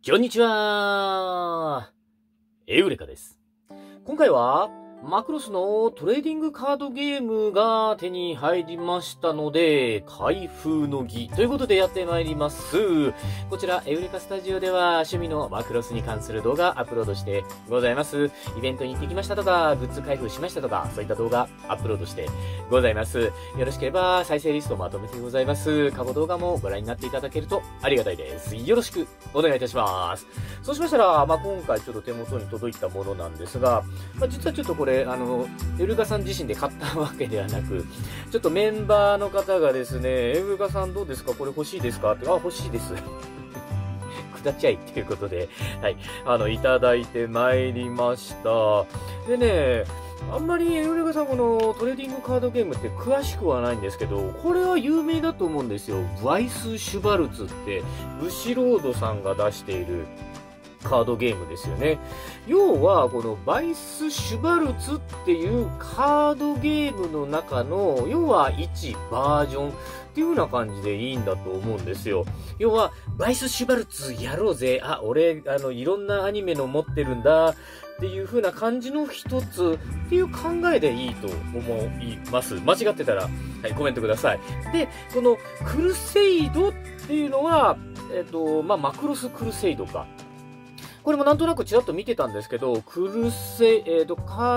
こんにちは。エウレカです。今回はマクロスのトレーディングカードゲームが手に入りましたので、開封の儀ということでやってまいります。こちらエウレカスタジオでは趣味のマクロスに関する動画アップロードしてございます。イベントに行ってきましたとか、グッズ開封しましたとか、そういった動画アップロードしてございます。よろしければ再生リストまとめてございます。過去動画もご覧になっていただけるとありがたいです。よろしくお願いいたします。そうしましたら、今回ちょっと手元に届いたものなんですが、実はちょっとこれ、エウレカさん自身で買ったわけではなく、ちょっとメンバーの方がですね、エウレカさんどうですかこれ欲しいですかって、欲しいです。下っちゃいっていうことで、はい、いただいてまいりました。でね、あんまりエウレカさんこのトレーディングカードゲームって詳しくはないんですけど、これは有名だと思うんですよ。ワイス・シュバルツって、ブシロードさんが出しているカードゲームですよね。要は、このバイス・シュバルツっていうカードゲームの中の、要は1バージョンっていう風な感じでいいんだと思うんですよ。要は、バイス・シュバルツやろうぜ。俺、いろんなアニメの持ってるんだ。っていう風な感じの一つっていう考えでいいと思います。間違ってたら、コメントください。で、このクルセイドっていうのは、マクロスクルセイドか。これもなんとなくちらっと見てたんですけど、クルセイド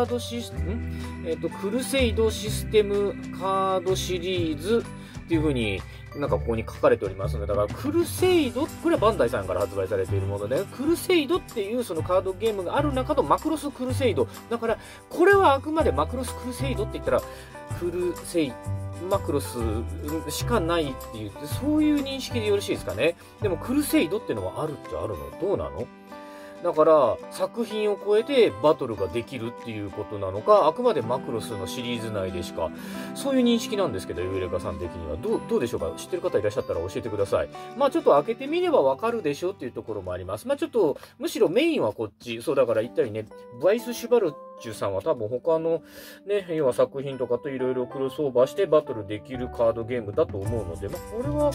システムカードシリーズっていう風になんかここに書かれておりますので、だからクルセイド、これはバンダイさんから発売されているもので、クルセイドっていうそのカードゲームがある中のマクロスクルセイド。だから、これはあくまでマクロスクルセイドって言ったら、マクロスしかないっていう、そういう認識でよろしいですかね。でもクルセイドってのはあるっちゃあるの？どうなの？だから、作品を超えてバトルができるっていうことなのか、あくまでマクロスのシリーズ内でしか、そういう認識なんですけど、エウレカさん的には。どうでしょうか？知ってる方いらっしゃったら教えてください。ちょっと開けてみればわかるでしょっていうところもあります。ちょっと、むしろメインはこっち。そう、だから言ったようにね、バイス・シュバルチュさんは多分他のね、要は作品とかといろいろクロスオーバーしてバトルできるカードゲームだと思うので、これは、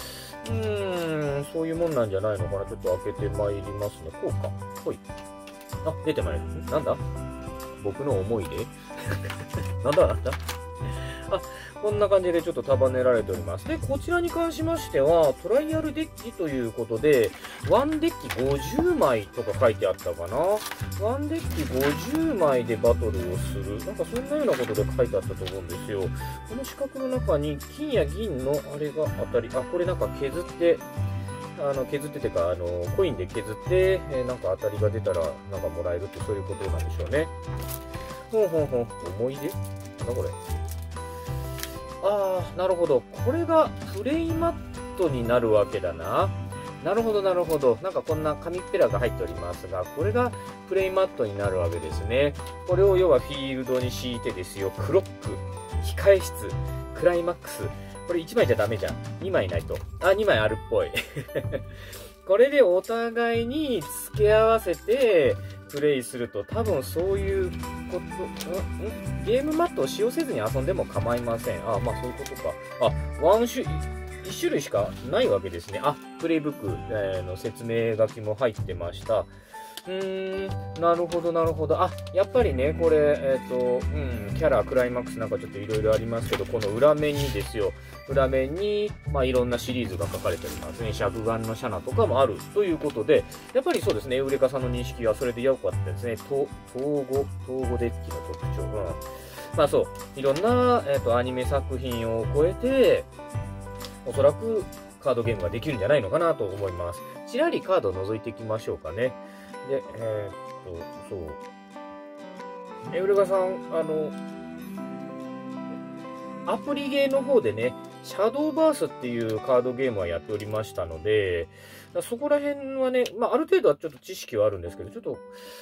そういうもんなんじゃないのかな。ちょっと開けてまいりますね。こうか。ほい。出てまいる。なんだ僕の思い出なんだこんな感じでちょっと束ねられております。で、こちらに関しましては、トライアルデッキということで、1デッキ50枚とか書いてあったかな。1デッキ50枚でバトルをする。なんかそんなようなことで書いてあったと思うんですよ。この四角の中に金や銀のあれが当たり、これなんか削って、てか、コインで削って、なんか当たりが出たら、なんかもらえるってそういうことなんでしょうね。思い出なんだこれ。なるほど。これがプレイマットになるわけだな。なるほど、なるほど。なんかこんな紙っぺらが入っておりますが、これがプレイマットになるわけですね。これを要はフィールドに敷いてですよ。クロック、控え室、クライマックス。これ1枚じゃダメじゃん。2枚ないと。2枚あるっぽい。これでお互いに付け合わせてプレイすると多分そういうこと、ゲームマットを使用せずに遊んでも構いません。そういうことか。1種類しかないわけですね。プレイブックの説明書きも入ってました。なるほど、なるほど。やっぱりね、これ、キャラ、クライマックスなんかちょっといろいろありますけど、この裏面にですよ。裏面に、いろんなシリーズが書かれておりますね。尺眼のシャナとかもあるということで、やっぱりそうですね、エウレカさんの認識はそれで良かったですね。統合デッキの特徴。そう、いろんな、アニメ作品を超えて、おそらくカードゲームができるんじゃないのかなと思います。ちらりカードを覗いていきましょうかね。で、そう。エウレカさん、アプリゲーの方でね、シャドーバースっていうカードゲームはやっておりましたので、そこら辺はね、ある程度はちょっと知識はあるんですけど、ちょっと、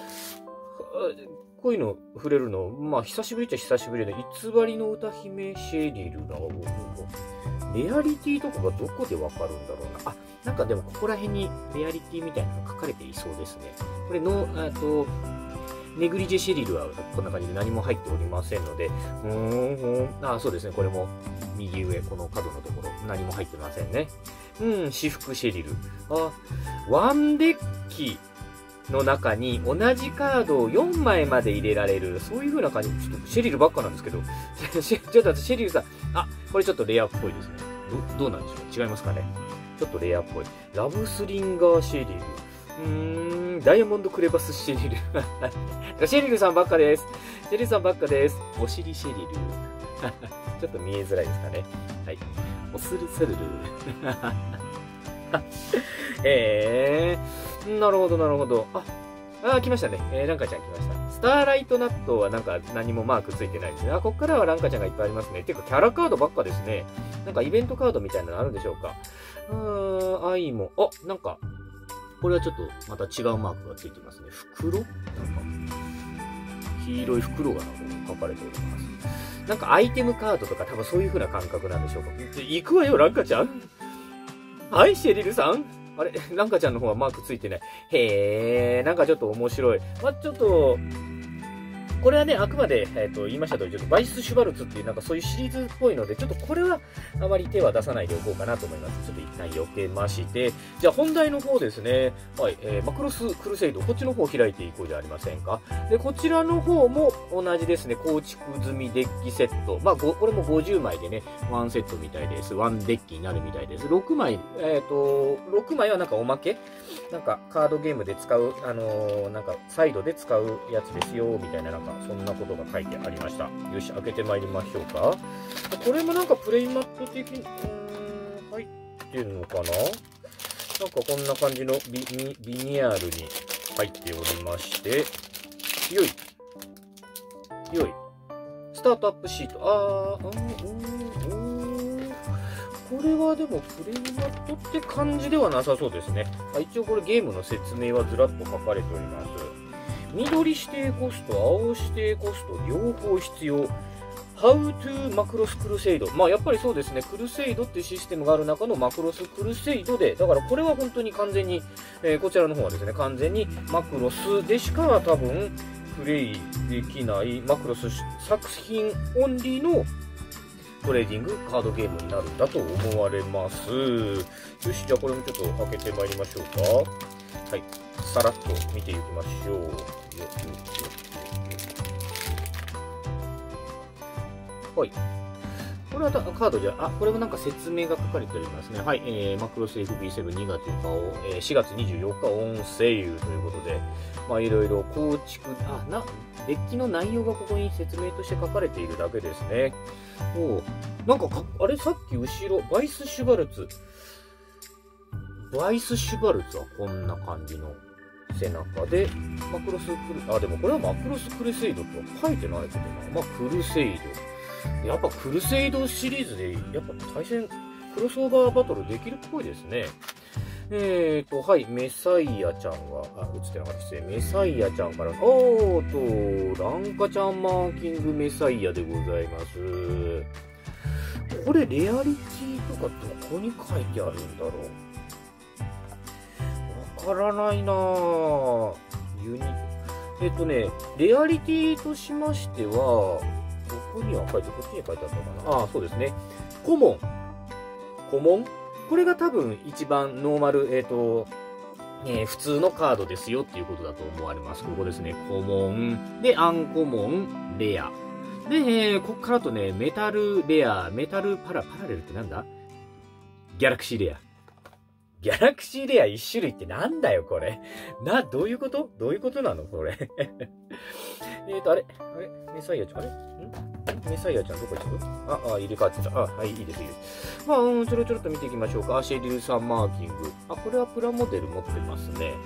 こういうの触れるの、久しぶりっちゃ久しぶりで、偽りの歌姫シェリルな、レアリティとかがどこでわかるんだろうな。なんかでもここら辺にレアリティみたいなの書かれていそうですね。これの、ネグリジェシェリルはこんな感じで何も入っておりませんので、そうですね。これも右上、この角のところ、何も入ってませんね。 私服シェリル。ワンデッキの中に同じカードを4枚まで入れられる。そういう風な感じ。ちょっとシェリルばっかなんですけど。ちょっとシェリルさん。これちょっとレアっぽいですね。どうなんでしょう？違いますかね？ちょっとレアっぽい。ラブスリンガーシェリル。ダイヤモンドクレバスシェリル。シェリルさんばっかです。シェリルさんばっかです。お尻シェリル。ちょっと見えづらいですかね。はい。おするするる。なるほど、なるほど。来ましたね。ランカちゃん来ました。スターライト納豆はなんか何もマークついてないですね。こっからはランカちゃんがいっぱいありますね。てか、キャラカードばっかですね。なんかイベントカードみたいなのあるんでしょうか。愛も。なんか、これはちょっとまた違うマークがついてますね。袋なんか、黄色い袋が書かれております。なんかアイテムカードとか多分そういう風な感覚なんでしょうか。行くわよ、ランカちゃん。はい、シェリルさん。あれ、ランカちゃんの方はマークついてない。なんかちょっと面白い。ちょっと、これはね、あくまで、言いました通り、ちょっとバイス・シュバルツっていうなんかそういうシリーズっぽいので、ちょっとこれはあまり手は出さないでおこうかなと思います。ちょっと一旦避けまして、じゃあ本題の方ですね。はい、マクロス・クルセイド、こっちの方を開いていこうじゃありませんか。で、こちらの方も同じですね、構築済みデッキセット。これも50枚でね、1セットみたいです。1デッキになるみたいです。6枚、6枚はなんかおまけなんかカードゲームで使う、なんかサイドで使うやつですよ、みたいななんかそんなことが書いてありました。よし、開けてまいりましょうか。これもなんかプレイマット的に、入ってるのかな？なんかこんな感じのビニアールに入っておりまして、よい。スタートアップシート。これはでもプレイマットって感じではなさそうですね。一応これゲームの説明はずらっと書かれております。緑指定コスト、青指定コスト、両方必要。How to マクロスクルセイド。やっぱりそうですね。クルセイドっていうシステムがある中のマクロスクルセイドで、だからこれは本当に完全に、こちらの方はですね、完全にマクロスでしか多分プレイできないマクロス作品オンリーのトレーディングカードゲームになるんだと思われます。よし、じゃあこれもちょっと開けてまいりましょうか。はい。さらっと見ていきましょう。はい。これはカードじゃ、これもなんか説明が書かれておりますね。はい。マクロス FB72 月4日を、4月24日オンセールということで、いろいろ構築、デッキの内容がここに説明として書かれているだけですね。なんかあれさっき後ろ、バイス・シュバルツはこんな感じの背中で、でもこれはマクロス・クルセイドとは書いてないけどな。クルセイド。やっぱクルセイドシリーズで、やっぱ対戦、クロスオーバーバトルできるっぽいですね。はい、メサイアちゃんが、映ってなかったですね。メサイアちゃんから、ランカちゃんマーキングメサイアでございます。これ、レアリティとかどこに書いてあるんだろう。わからないなぁ。レアリティとしましては、どこには書いて、こっちに書いてあったかな。そうですね。コモン。これが多分一番ノーマル、普通のカードですよっていうことだと思われます。ここですね。コモン。で、アンコモン、レア。で、こっからとね、メタルレア、メタルパラレルってなんだ？ギャラクシーレア。ギャラクシーレア一種類ってなんだよ、これ。どういうことなのこれ。あれメサイアちゃん、メサイアちゃんどこ行った入れ替わってた。はい、いいです、いいです。ちょろっと見ていきましょうか。シェリルさんマーキング。これはプラモデル持ってますね。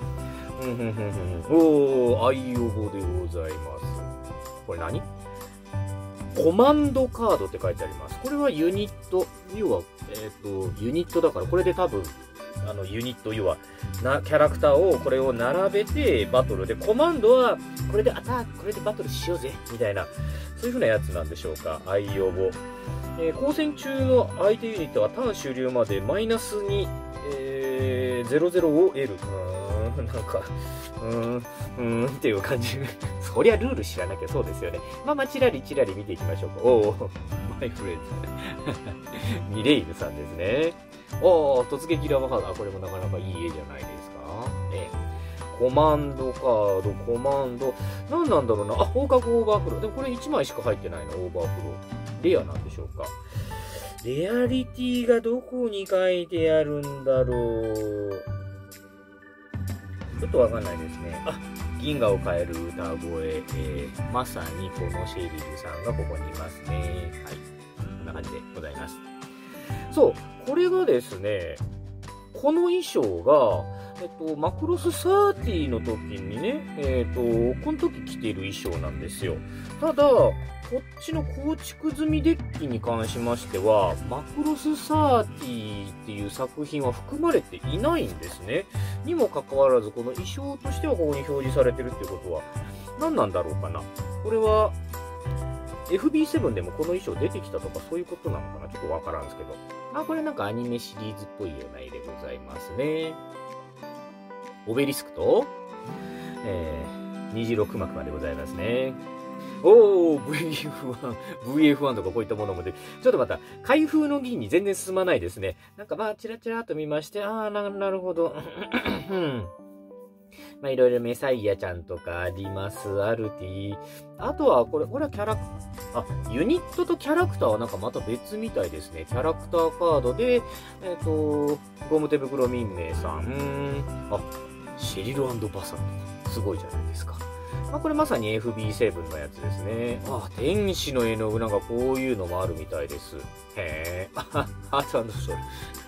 アイオボでございます。これ何？コマンドカードって書いてあります。これはユニット。要は、ユニットだから、これで多分、ユニット、要は、キャラクターを、これを並べて、バトルで、コマンドは、これでバトルしようぜ、みたいな、そういう風なやつなんでしょうか。アイオボ。交戦中の相手ユニットはターン終了までマイナスに、 00OL。なんか、っていう感じ。そりゃルール知らなきゃそうですよね。まあ、チラリチラリ見ていきましょうか。おー、マイフレンズ。ミレイヌさんですね。おー、突撃ラバハード。これもなかなかいい絵じゃないですか。コマンドカード、コマンド。何なんだろうな。放課後オーバーフロー。でもこれ1枚しか入ってないの、オーバーフロー。レアなんでしょうか。レアリティがどこに書いてあるんだろう。ちょっとわかんないですね。銀河を変える歌声。まさにこのシェリルさんがここにいますね。はい。こんな感じでございます。そう。これがですね、この衣装が、マクロス30の時にね、この時着ている衣装なんですよ。ただ、こっちの構築済みデッキに関しましては、マクロス30っていう作品は含まれていないんですね。にもかかわらず、この衣装としてはここに表示されてるっていうことは、何なんだろうかな。これは、FB7 でもこの衣装出てきたとかそういうことなのかな、ちょっとわからんですけど。これなんかアニメシリーズっぽいような絵でございますね。オベリスクと、虹色幕までございますね。VF1 とかこういったものもで、ちょっとまた、開封の儀に全然進まないですね。なんかチラチラっと見まして、なるほど。いろいろメサイアちゃんとかあります。アルティ。あとは、これはキャラクター、ユニットとキャラクターはなんかまた別みたいですね。キャラクターカードで、ゴム手袋民名さん。シェリル&バサル。すごいじゃないですか。これまさに FB7 のやつですね。天使の絵の具なんかこういうのもあるみたいです。へー。ハーツ&ソウ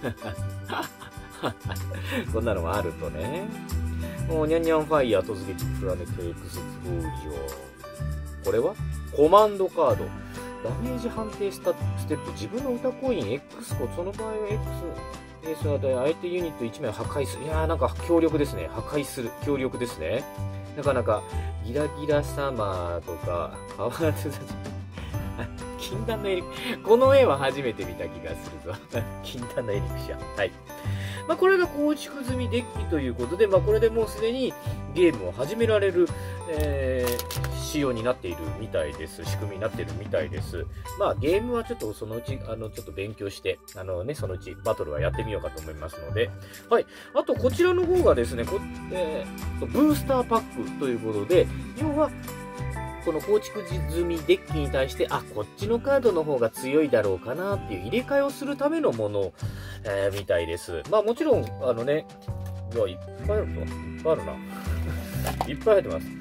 ル。こんなのもあるとね。ニャンニャンファイヤー突撃プラネットエクスプロージョン。これはコマンドカード。ダメージ判定ステップ。自分の歌コイン X 個、その場合は X。相手ユニット1枚を破壊する。いやーなんか強力ですね。破壊する。強力ですね。なかなか、ギラギラサマーとか、パワーツ禁断のエリクシャ。この絵は初めて見た気がするぞ。禁断のエリクシャ。はい。これが構築済みデッキということで、これでもうすでにゲームを始められる、仕様になっているみたいです。仕組みになっているみたいです。ゲームはちょっとそのうち、ちょっと勉強して、そのうちバトルはやってみようかと思いますので。はい。あと、こちらの方がですね、ブースターパックということで、要は、この構築済みデッキに対して、こっちのカードの方が強いだろうかなっていう入れ替えをするためのもの、みたいです。もちろん、いっぱいあるぞ。いっぱいあるな。いっぱい入ってます。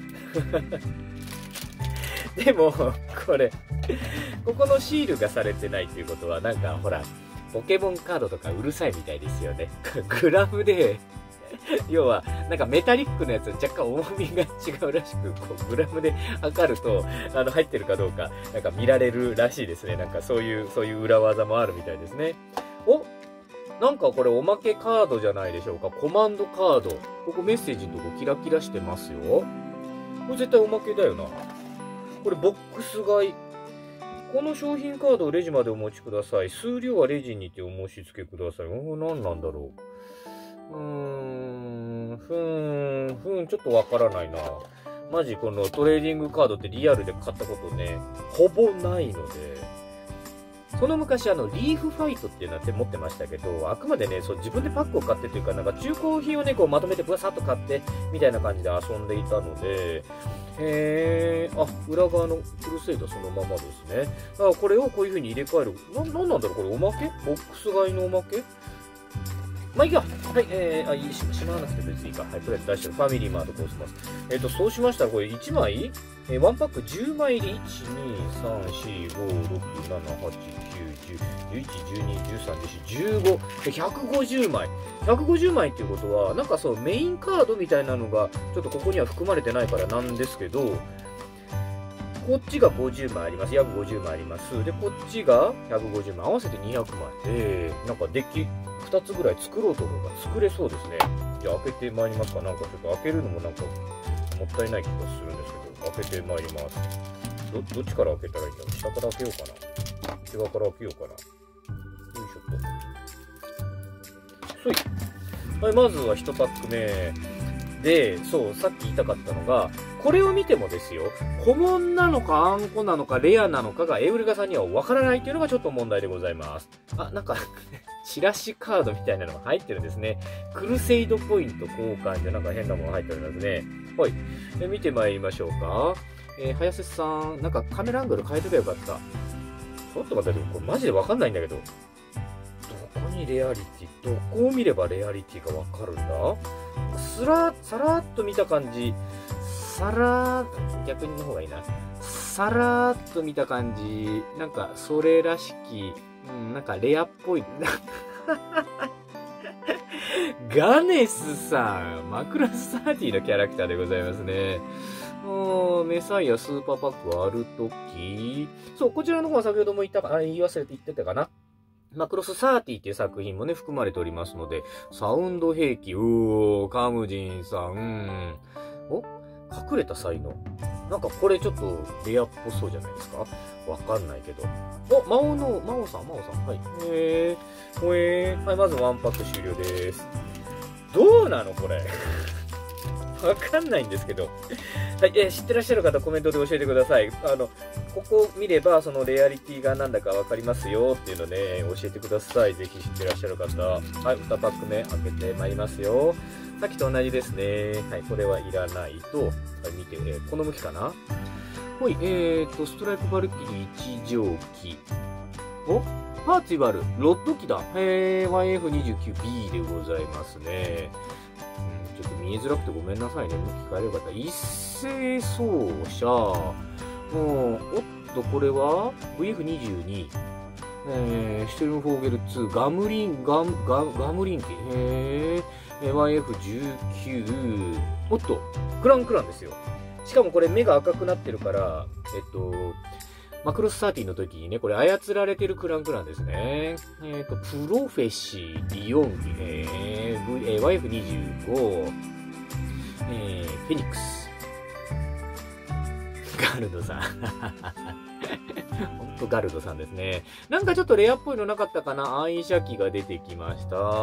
でも、これ、ここのシールがされてないっていうことは、なんか、ほら、ポケモンカードとかうるさいみたいですよね。グラムで、要は、なんかメタリックのやつ若干重みが違うらしく、グラムで測ると、入ってるかどうか、なんか見られるらしいですね。なんかそういう裏技もあるみたいですね。なんかこれおまけカードじゃないでしょうか。コマンドカード。ここメッセージのとこキラキラしてますよ。これ絶対おまけだよな。これボックス買い。この商品カードをレジまでお持ちください。数量はレジにてお申し付けください。何なんだろう。ちょっとわからないな。マジこのトレーディングカードってリアルで買ったことね、ほぼないので。その昔リーフファイトっていうのは持ってましたけど、あくまでね、自分でパックを買ってというか、なんか中古品をね、まとめてブワサッと買って、みたいな感じで遊んでいたので、裏側のクルセイドそのままですね。だからこれをこういう風に入れ替える。なんなんだろうこれおまけボックス買いのおまけいいか。はい、しまわなくて別にいいか。はい、とりあえず出してる。ファミリーマートこうします。そうしましたら、これ1枚1パック10枚入り、1、2、3、4、5、6、7、8、9、10、11、12、13、14、15。で、150枚。150枚っていうことは、なんかメインカードみたいなのが、ちょっとここには含まれてないからなんですけど、こっちが50枚あります。約50枚あります。で、こっちが150枚。合わせて200枚。なんかデッキ2つぐらい作ろうと思えば作れそうですね。じゃあ開けてまいりますか。なんかちょっと開けるのもなんかもったいない気がするんですけど、開けてまいります。どっちから開けたらいいんだろう。下から開けようかな。内側から開けようかな。よいしょっと。そい。 はい、まずは1パック目。で、そう、さっき言いたかったのが、これを見てもですよ、コモンなのかアンコなのかレアなのかがエウレカさんにはわからないっていうのがちょっと問題でございます。あ、なんかチラシカードみたいなのが入ってるんですね。クルセイドポイント交換でなんか変なものが入っておりますね。はい。見てまいりましょうか。早瀬さん、なんかカメラアングル変えとけばよかった。ちょっと待って、これマジでわかんないんだけど。どこにレアリティ、どこを見ればレアリティがわかるんだ？さらっと見た感じ、逆の方がいいな。さらっと見た感じ、なんかそれらしき、なんかレアっぽい。ガネスさん、マクロス30のキャラクターでございますね。メサイアスーパーパックあるとき、そう、こちらの方は先ほども言い忘れて言ってたかな。マクロス30っていう作品もね、含まれておりますので、サウンド兵器、カムジンさん、隠れた才能。なんかこれちょっとレアっぽそうじゃないですか？わかんないけど。魔王さん。はい。はい、まずワンパック終了です。どうなのこれ。わかんないんですけど。はい、知ってらっしゃる方コメントで教えてください。ここ見れば、そのレアリティがなんだかわかりますよっていうので、教えてください。ぜひ知ってらっしゃる方。はい、2パック目開けてまいりますよ。さっきと同じですね。はい、これはいらないと、はい、見て、この向きかな？はい、ストライクバルキリー1乗機。パーツイバル、ロッド機だ。YF29B でございますね。ちょっと見えづらくてごめんなさいね。向き変えればよかった。一斉走者。おっと、これは VF22。シュテルンフォーゲル2。ガムリン機。YF19。おっと、クランですよ。しかもこれ目が赤くなってるから、マクロス30の時にね、これ操られてるクランですね。プロフェシー、リオン機、YF25、フェニックス。ガルドさん。ほんとガルドさんですね。なんかちょっとレアっぽいのなかったかな？愛車機が出てきました。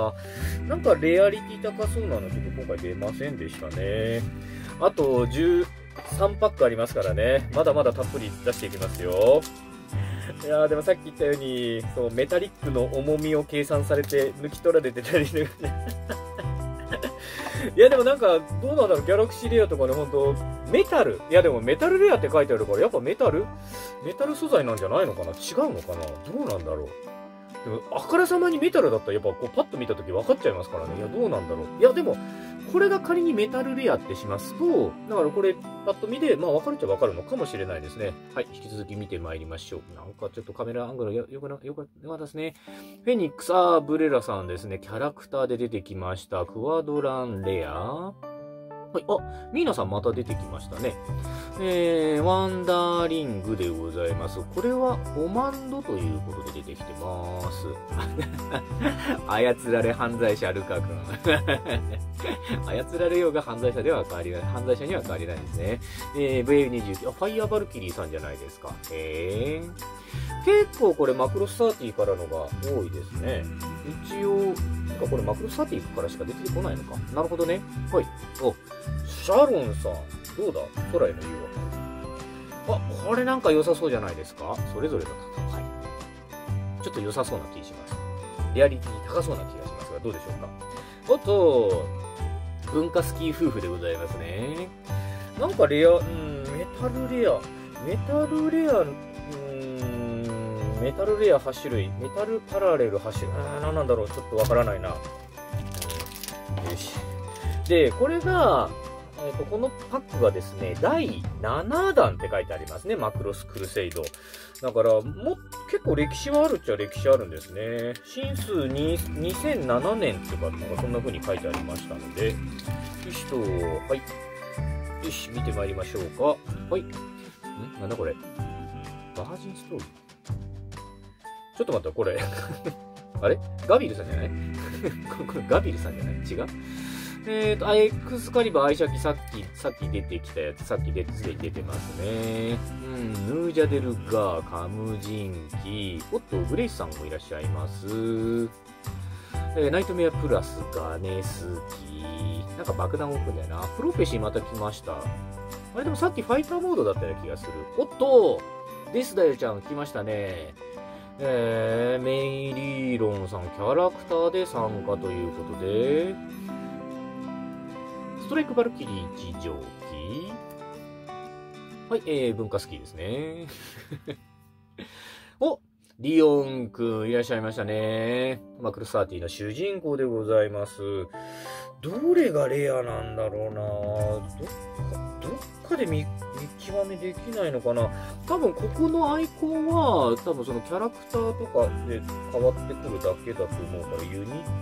なんかレアリティ高そうなのちょっと今回出ませんでしたね。あと13パックありますからね。まだまだたっぷり出していきますよ。いやーでもさっき言ったように、そう、メタリックの重みを計算されて抜き取られてたりしていやでもなんか、どうなんだろう、ギャラクシーレアとかね、ほんと、メタル。いやでもメタルレアって書いてあるから、やっぱメタル素材なんじゃないのかな？違うのかな？どうなんだろう。でも、あからさまにメタルだったらやっぱこうパッと見たとき分かっちゃいますからね。いや、どうなんだろう。いや、でも、これが仮にメタルレアってしますと、だからこれ、パッと見で、まあ分かるっちゃ分かるのかもしれないですね。はい、引き続き見てまいりましょう。なんかちょっとカメラアングルよかったですね。フェニックス、ブレラさんですね。キャラクターで出てきました。クワドランレア。はい、ミーナさんまた出てきましたね。ワンダーリングでございます。これはコマンドということで出てきてます。操られ犯罪者ルカ君。操られようが犯罪者には変わりないですね。VF29、ファイヤーバルキリーさんじゃないですか。結構これマクロス30からのが多いですね。一応、これマクロス30からしか出てこないのか。なるほどね。はい。シャロンさん。どうだ？空への誘惑。これなんか良さそうじゃないですか？それぞれの戦い。ちょっと良さそうな気がします。リアリティ高そうな気がしますが、どうでしょうか？文化スキー夫婦でございますね。なんかレア、メタルレア8種類。メタルパラレル8種類。何なんだろう。ちょっとわからないな。よし。で、これが、このパックがですね、第7弾って書いてありますね。マクロスクルセイド。だから、結構歴史はあるっちゃ歴史あるんですね。新数に2007年とか、そんな風に書いてありましたので、よしと、はい。よし、見てまいりましょうか。はい。なんだこれ。バージンストーリー。ちょっと待って、これ。あれガビルさんじゃないこれガビルさんじゃない違うエクスカリバー愛車機さっき出てきたやつ、さっき出てますね。ヌージャデルガー、カムジン機、グレイスさんもいらっしゃいます。 ナイトメアプラスガネスキ。なんか爆弾置くんだよな。プロフェシーまた来ました。あれでもさっきファイターモードだったような気がする。おっとデスダイルちゃん来ましたね。メイリーロンさん、キャラクターで参加ということで、ストライクバルキリー地上機。はい、文化スキーですね。お、リオンくんいらっしゃいましたね。マクロス30の主人公でございます。どれがレアなんだろうな。どっかで見極めできないのかな。多分ここのアイコンは多分そのキャラクターとかで変わってくるだけだと思うから、ユニッ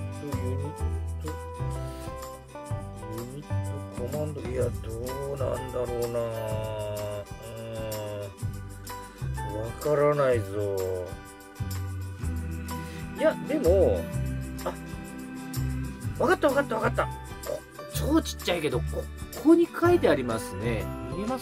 トコマンド、いやどうなんだろうな。わからないぞ。いやでもわかった超ちっちゃいけどここに書いてありますね。見えます？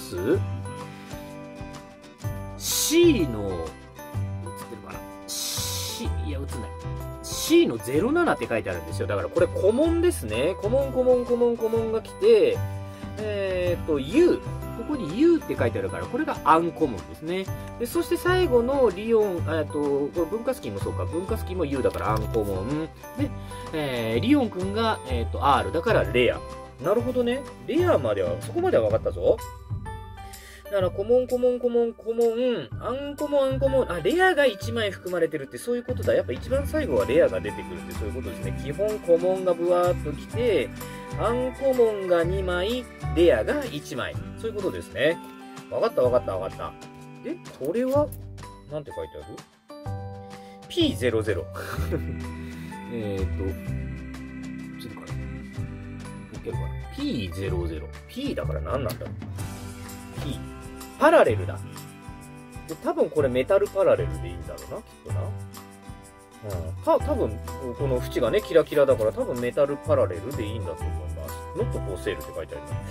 C の、映ってるかな？ C、いや映んない。C の07って書いてあるんですよ。だからこれ古文ですね。古文が来て、U。ここに U って書いてあるから、これがアンコモンですね。で、そして最後のリオン、これ文化スキーもそうか、文化スキーも U だからアンコモン。で、リオンくんが、R だからレア。なるほどね。レアまでは、そこまでは分かったぞ。だから、コモン、アンコモン、レアが1枚含まれてるってそういうことだ。やっぱ一番最後はレアが出てくるってそういうことですね。基本コモンがブワーっと来て、アンコモンが2枚、レアが1枚。そういうことですね。わかった。で、これは、なんて書いてある？ P00。ちょっとかな。いけるかな。P00。P だから何なんだろう。P。パラレルだ。で、多分これメタルパラレルでいいんだろうな、きっとな。多分この縁がね、キラキラだから多分メタルパラレルでいいんだと思います。ノットフォーセールって書いてあります。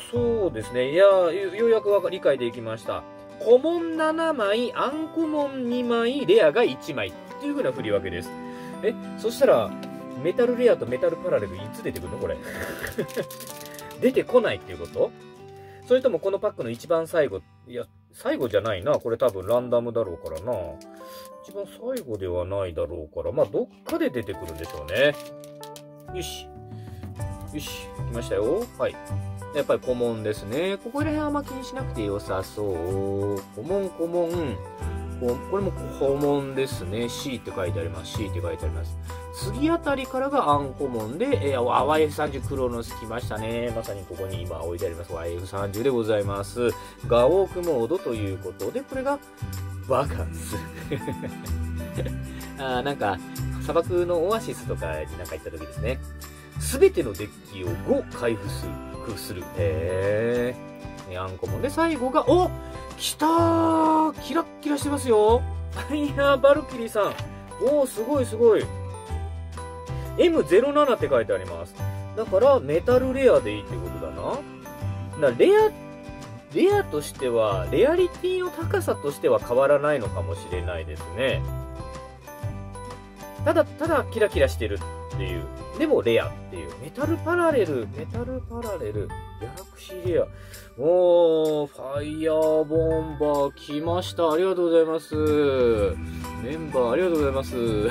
そうですね。いや、ようやく理解できました。コモン7枚、アンコモン2枚、レアが1枚っていう風な振り分けです。そしたら、メタルレアとメタルパラレルいつ出てくるのこれ。出てこないっていうこと？それともこのパックの一番最後、いや、最後じゃないな。これ多分ランダムだろうからな。一番最後ではないだろうから、まあ、どっかで出てくるんでしょうね。よし、来ましたよ。はい。やっぱり古文ですね。ここら辺はあんま気にしなくて良さそう。古文。これも古文ですね。C って書いてあります。次あたりからがアンコモンで、YF30 クロノス来ましたね。まさにここに今置いてあります。YF30 でございます。ガオークモードということで、これがバカンス。なんか、砂漠のオアシスとかになんか行った時ですね。すべてのデッキを5回復する。アンコモンで、最後が、来たー！キラッキラしてますよ。いやー、バルキリーさん。すごい。M07 って書いてあります。だから、メタルレアでいいってことだな。レアとしては、レアリティの高さとしては変わらないのかもしれないですね。ただキラキラしてるっていう。でもレアっていう。メタルパラレル、ギャラクシーレア。ファイヤーボンバー来ました。ありがとうございます。メンバーありがとうございます。フ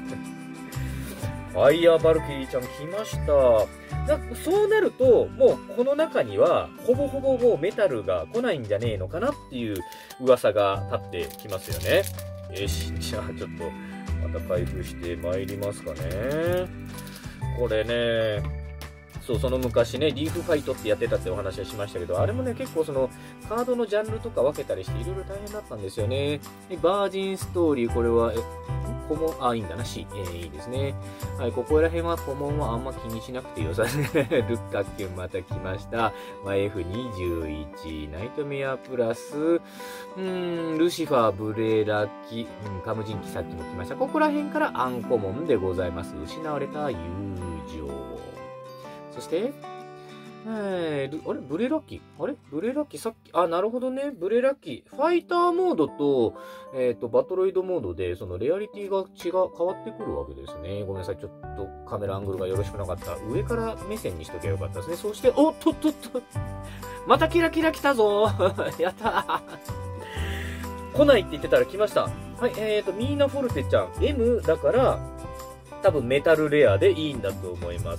ァイヤーバルキリーちゃん来ました。そうなると、もうこの中には、ほぼもうメタルが来ないんじゃねえのかなっていう噂が立ってきますよね。よし、じゃあちょっと、また開封して参りますかね。これね、その昔ね、リーフファイトってやってたってお話はしましたけど、あれもね、結構その、カードのジャンルとか分けたりして、いろいろ大変だったんですよね。でバージンストーリー、これは、いいんだな、C。いいですね。はい、ここら辺はコモンはあんま気にしなくてよさね。ルッカッキュンまた来ました。F21、ナイトメアプラス、ルシファー、ブレラキ、カムジンキさっきも来ました。ここら辺からアンコモンでございます。失われた友情。そして、 あれブレラッキさっき、なるほどね。ブレラッキファイターモードと、バトロイドモードで、そのレアリティが変わってくるわけですね。ごめんなさい。ちょっとカメラアングルがよろしくなかった。上から目線にしときゃよかったですね。そして、おっとっとっと。またキラキラ来たぞやったー来ないって言ってたら来ました。はい、ミーナ・フォルテちゃん。M だから、多分メタルレアでいいんだと思います。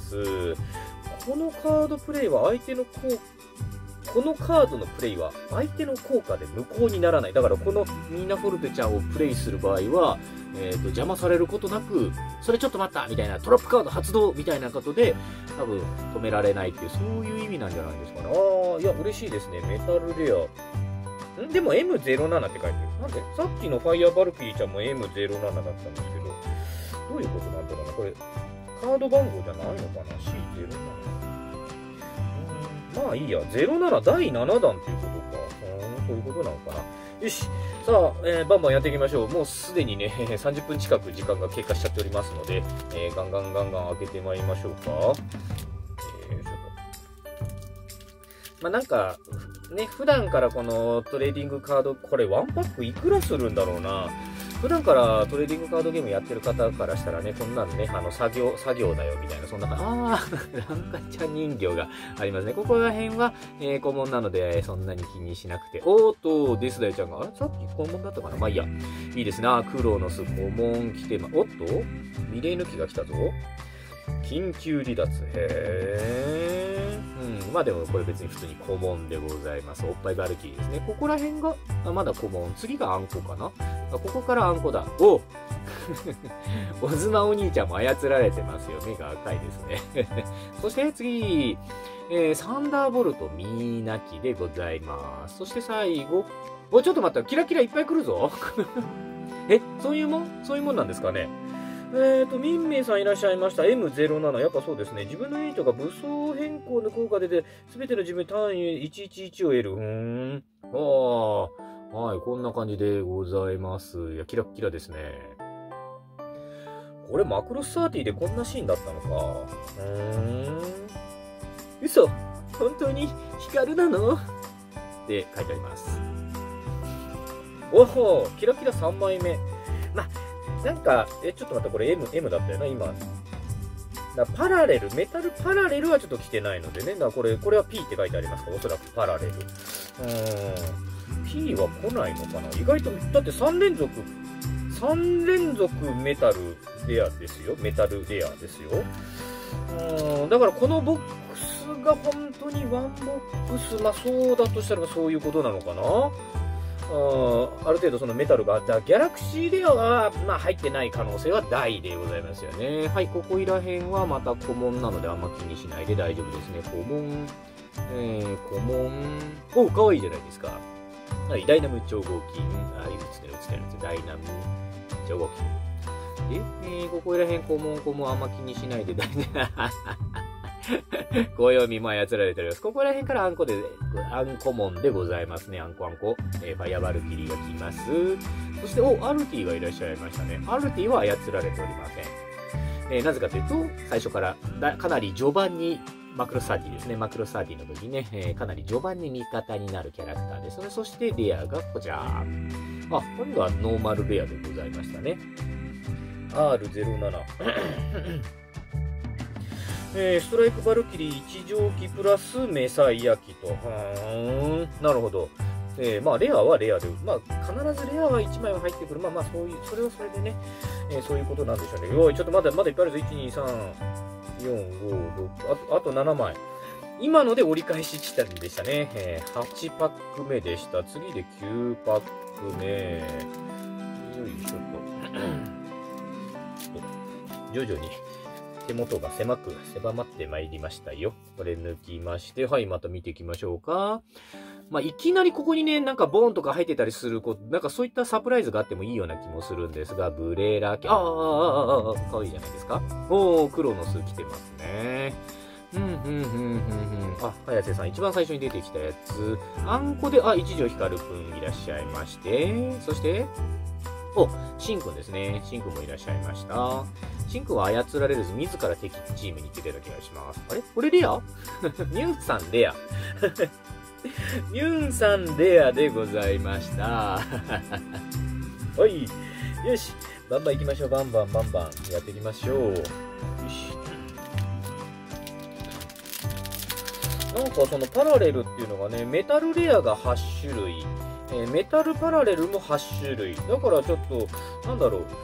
このカードプレイはこのカードのプレイは相手の効果で無効にならない。だからこのミーナ・フォルテちゃんをプレイする場合は、邪魔されることなく、それちょっと待ったみたいな、トラップカード発動みたいなことで、多分止められないっていう、そういう意味なんじゃないですかね。いや、嬉しいですね。メタルレア。でも M07 って書いてる。なんでさっきのファイヤーバルキリーちゃんも M07 だったんですけど、どういうことなんだろうな。これ、カード番号じゃないのかな ?C07。まあいいや。07第7弾っていうことか。そういうことなのかな。よし。さあ、バンバンやっていきましょう。もうすでにね、30分近く時間が経過しちゃっておりますので、ガンガン開けてまいりましょうか。ちょっと。まあなんか、ね、普段からこのトレーディングカード、これワンパックいくらするんだろうな。普段からトレーディングカードゲームやってる方からしたらね、こんなのね、作業だよみたいな、そんな感じ。ランカちゃん人形がありますね。ここら辺は、古文なので、そんなに気にしなくて。デスダイちゃんが、さっき古文だったかなまあいいや。いいですな。クロノス、古文来ておっとミレイ抜きが来たぞ。緊急離脱。まあでもこれ別に普通に古文でございます。おっぱいバルキリーですね。ここら辺が、まだ古文。次があんこかなここからあんこだ。おずまお兄ちゃんも操られてますよ。目が赤いですね。そして次、サンダーボルトミーナキでございます。そして最後、ちょっと待った。キラキラいっぱい来るぞ。そういうもんなんですかね。ミンメイさんいらっしゃいました。M07。やっぱそうですね。自分のユニットが武装変更の効果で出て、すべての自分単位111を得る。はい、こんな感じでございます。いや、キラッキラですね。これ、マクロス30でこんなシーンだったのか。嘘、本当に光なのって書いてあります。キラキラ3枚目。なんか、ちょっと待って、これ M だったよな、今。パラレル、メタルパラレルはちょっと来てないのでね。これは P って書いてありますから、おそらくパラレル。P は来ないのかな意外と、だって3連続メタルレアですよ。メタルレアですよ。だからこのボックスが本当にワンボックス、そうだとしたらそういうことなのかなある程度そのメタルがあったギャラクシーレアは、入ってない可能性は大でございますよね。はい、ここいら辺はまた古文なのであんま気にしないで大丈夫ですね。古文、かわいいじゃないですか。はい、ダイナム超合金。映ってる。ダイナム超合金。で、ここいら辺古文あんま気にしないで大丈夫。暦も操られております。ここら辺からあんこもんでございますね。あんこ。ファイアバルキリーが来ます。そして、アルティがいらっしゃいましたね。アルティは操られておりません。なぜかというと、最初からかなり序盤に、マクロサーティですね。マクロサーティの時ね、かなり序盤に味方になるキャラクターですね。そしてレアがこちら。今度はノーマルレアでございましたね。R07。ストライクバルキリー1蒸気プラスメサイヤ機と。なるほど。レアはレアで、必ずレアは1枚は入ってくる。それはそれでね、そういうことなんでしょうね。ちょっとまだいっぱいあるぞ。1、2、3、4、5、6、あと7枚。今ので折り返し地点でしたね。8パック目でした。次で9パック目。よいしょと。徐々に。手元が狭まってまいりましたよ。これ抜きまして、はい、また見ていきましょうか。いきなりここにね、なんかボーンとか入ってたりするなんかそういったサプライズがあってもいいような気もするんですが、ブレラキ、かわいいじゃないですか。クロノス来てますね。早瀬さん、一番最初に出てきたやつ。あんこで、一条光くんいらっしゃいまして、そして、 お、シンくんですね。シンくんもいらっしゃいました。シンくんは操られるず自ら敵チームに行ってた気がします。あれこれレアニュンさんレア。ニュンさんレアでございました。はい。よし。バンバン行きましょう。バンバンやっていきましょう。よし。なんかそのパラレルっていうのがね、メタルレアが8種類。メタルパラレルも8種類。だからちょっと、なんだろう。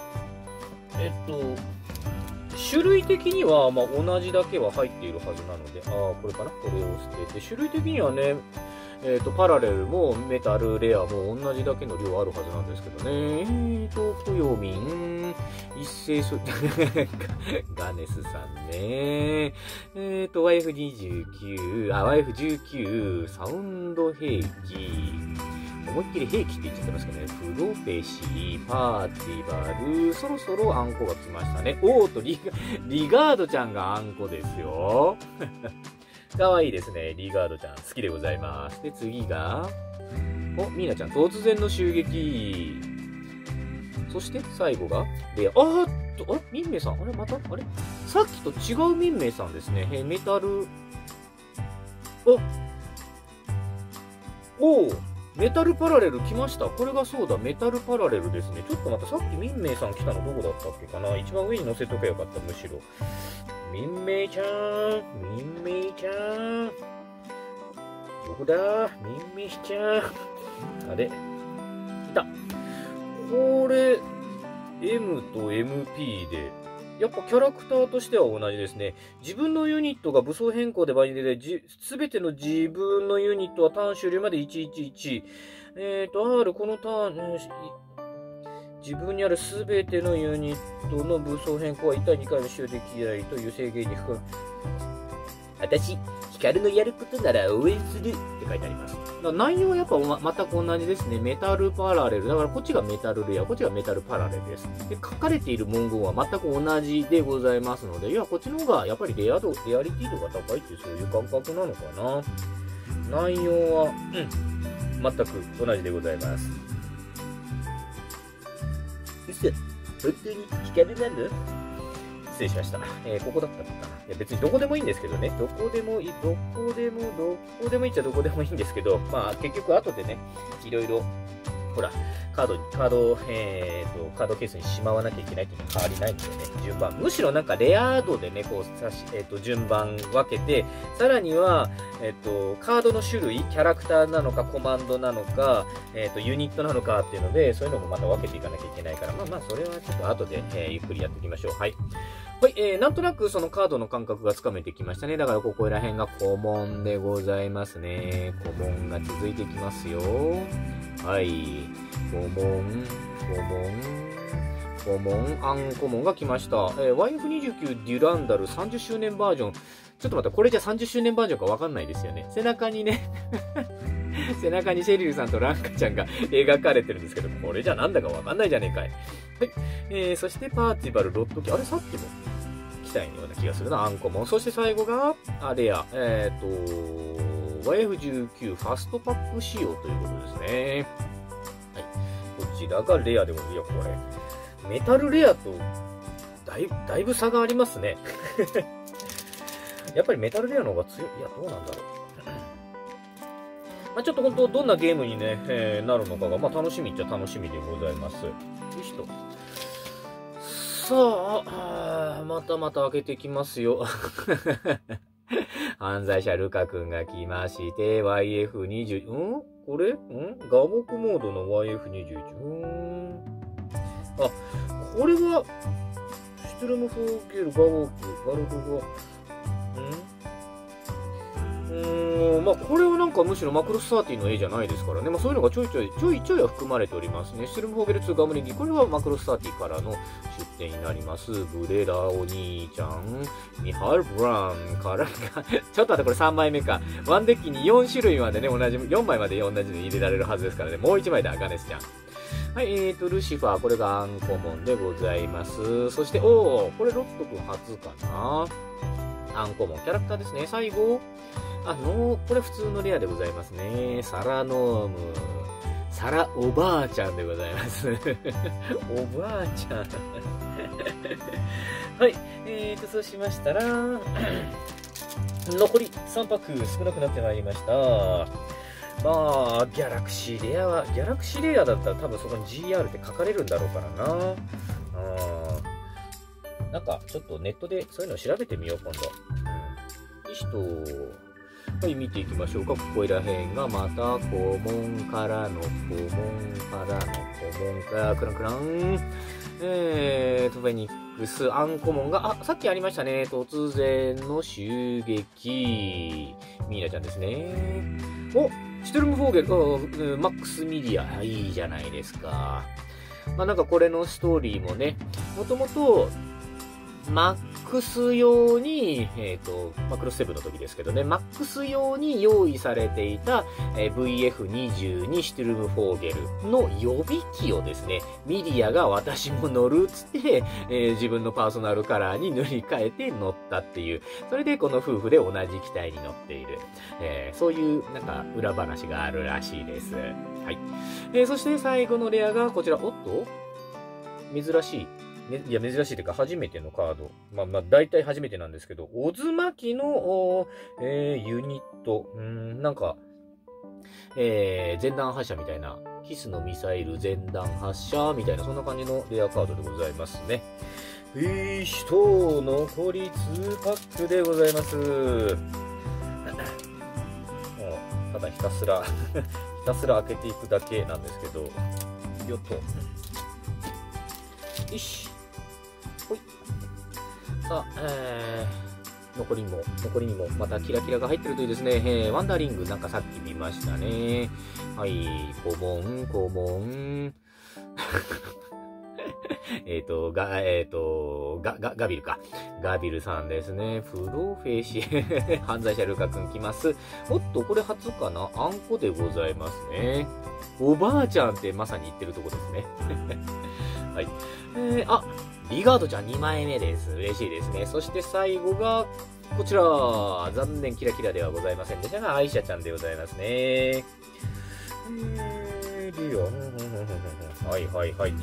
種類的には、まあ、同じだけは入っているはずなので、これかなこれを捨てて、種類的にはね、パラレルもメタルレアも同じだけの量あるはずなんですけどね。不要民、一斉ガネスさんね。YF29、YF19、サウンド兵器、思いっきり兵器って言っちゃってますけどね。プロペシー、パーティバル、そろそろあんこが来ましたね。おーとリガードちゃんがあんこですよ。かわいいですね。リガードちゃん。好きでございます。で、次が、ミーナちゃん。突然の襲撃。そして、最後が、ミンメイさん。あれまたあれさっきと違うミンメイさんですね。メタル、メタルパラレル来ました。これがそうだ、メタルパラレルですね。ちょっと待って、さっきミンメイさん来たのどこだったっけかな。一番上に乗せとけばよかった、むしろ。ミンメイちゃん。どこだミンメイちゃん。あれいた。これ、M と MP で、やっぱキャラクターとしては同じですね。自分のユニットが武装変更で場合に出て、すべての自分のユニットはターン終了まで111。R、このターン、自分にあるすべてのユニットの武装変更は1対2回の使用できないという制限に含む。私、ヒカルのやることなら応援するって書いてあります。内容はやっぱ全く同じですね。メタルパラレル。だからこっちがメタルレア、こっちがメタルパラレルです。で、書かれている文言は全く同じでございますので、いや、こっちの方がやっぱりレアリティ度が高いっていうそういう感覚なのかな。内容は、全く同じでございます。嘘、本当にヒカルなの？失礼しました。ここだったのかな。いや、別にどこでもいいんですけどね。どこでもいいっちゃどこでもいいんですけど、まあ、結局後でね、いろいろ、ほら、カードケースにしまわなきゃいけないっていうのは変わりないんですよね。順番。むしろなんかレア度でね、こう、順番分けて、さらには、カードの種類、キャラクターなのか、コマンドなのか、ユニットなのかっていうので、そういうのもまた分けていかなきゃいけないから、まあ、それはちょっと後で、ゆっくりやっていきましょう。はい。はい、なんとなくそのカードの感覚がつかめてきましたね。だからここら辺が古文でございますね。古文が続いてきますよ。はい。古文、アンコモンが来ました。YF29 デュランダル30周年バージョン。ちょっと待って、これじゃ30周年バージョンかわかんないですよね。背中にね、背中にシェリルさんとランカちゃんが描かれてるんですけど、これじゃなんだかわかんないじゃねえかい。はい。そしてパーティバル、ロットキ、あれさっきも来たような気がするな、アンコモン。そして最後が、レア、YF19 ファストパック仕様ということですね。はい。こちらがレアでございます。いや、これ、メタルレアとだいぶ差がありますね。やっぱりメタルレアの方が強い。いや、どうなんだろう。まあ、ちょっと本当どんなゲームにね、なるのかが、まあ、楽しみっちゃ楽しみでございます。よいしょ。さあ、また開けてきますよ。犯罪者ルカ君が来まして、YF20、これガボクモードの YF21。これは、シュトゥルムフォーゲル、ガボク、ガルドが、まあ、これはなんかむしろマクロス30の絵じゃないですからね。まあ、そういうのがちょいちょいは含まれておりますね。シュトゥルムフォーゲル2ガムリンギ、これはマクロス30からの出展になります。ブレラお兄ちゃん、ミハル・ブラウンからちょっと待って、これ3枚目か。ワンデッキに4種類までね、4枚まで同じの入れられるはずですからね。もう1枚だ、ガネスちゃん。はい、ルシファー、これがアンコモンでございます。そして、これロット君初かな。アンコモンキャラクターですね。最後、これ普通のレアでございますね。サラノーム。 サラおばあちゃんでございます。おばあちゃん。はい。そうしましたら、残り3パック少なくなってまいりました。まあ、ギャラクシーレアだったら多分そこに GR って書かれるんだろうからな。なんか、ちょっとネットでそういうのを調べてみよう、今度。よしと。はい、見ていきましょうか。ここら辺がまた、古文からの古文から、クランクラン。フェニックス、アンコモンが、さっきありましたね。突然の襲撃。ミーナちゃんですね。お、シュトルムフォーゲル、マックスミディア。いいじゃないですか。まあなんかこれのストーリーもね、もともと、マックス用に、クロスセブンの時ですけどね、マックス用に用意されていた、VF22 シュトゥルムフォーゲルの予備機をですね、ミディアが私も乗るっつって、自分のパーソナルカラーに塗り替えて乗ったっていう、それでこの夫婦で同じ機体に乗っている、そういうなんか裏話があるらしいです。はい。そして最後のレアがこちら、おっと珍しい。いや、珍しいというか、初めてのカード。大体初めてなんですけど、オズマキの、ユニット。なんか、前段発射みたいな、キスのミサイル前段発射みたいな、そんな感じのレアカードでございますね。残り2パックでございます。ただひたすら、開けていくだけなんですけど、よっと。よし。ほい。さあ、残りにも、またキラキラが入ってるといいですね。ワンダーリングなんかさっき見ましたね。はい、コモン。ガビルか。ガビルさんですね。プロフェシ犯罪者ルカ君来ます。おっと、これ初かな？あんこでございますね。おばあちゃんってまさに言ってるとこですね。はい。リガードちゃん2枚目です。嬉しいですね。そして最後が、こちら。残念キラキラではございませんでしたが、アイシャちゃんでございますね。はい。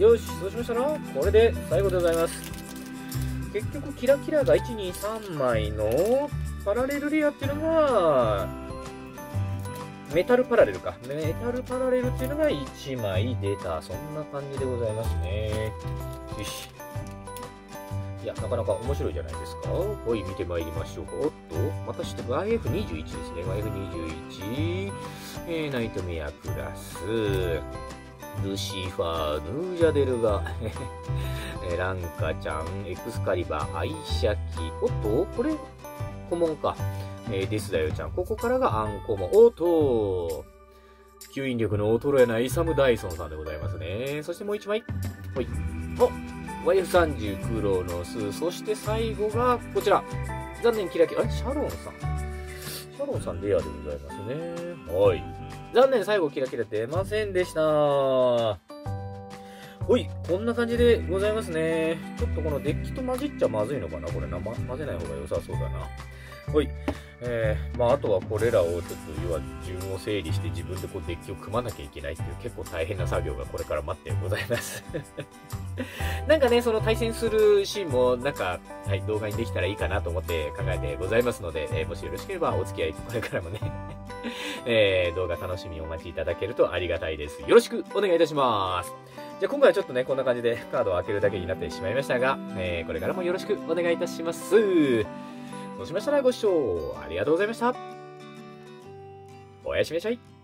よし、そうしましたら、これで最後でございます。結局、キラキラが1、2、3枚のパラレルレアっていうのが、メタルパラレルか。メタルパラレルっていうのが1枚出た。そんな感じでございますね。よし。いや、なかなか面白いじゃないですか。はい、見てまいりましょうか。おっと、またして YF21 ですね。YF21。ナイトメアクラス。ルシファー、ヌージャデルガ。ランカちゃん、エクスカリバー、アイシャキ。おっと、これ、コモンか。デスダヨちゃん。ここからがアンコモン。おっと、吸引力の衰えないイサム・ダイソンさんでございますね。そしてもう一枚。ほい。お、YF30 クロノス。そして最後がこちら。残念キラキラ。シャロンさん。シャロンさんレアでございますね。はい。残念最後キラキラ出ませんでした。ほい。こんな感じでございますね。ちょっとこのデッキと混じっちゃまずいのかなこれ混ぜない方が良さそうだな。ほい。あとはこれらをちょっと要は順を整理して自分でこうデッキを組まなきゃいけないっていう結構大変な作業がこれから待ってございます。なんかね、その対戦するシーンもなんか、はい、動画にできたらいいかなと思って考えてございますので、もしよろしければお付き合い、これからもね、動画楽しみにお待ちいただけるとありがたいです。よろしくお願いいたします。じゃあ今回はちょっとね、こんな感じでカードを開けるだけになってしまいましたが、これからもよろしくお願いいたします。そうしましたらご視聴ありがとうございました。おやすみなさい。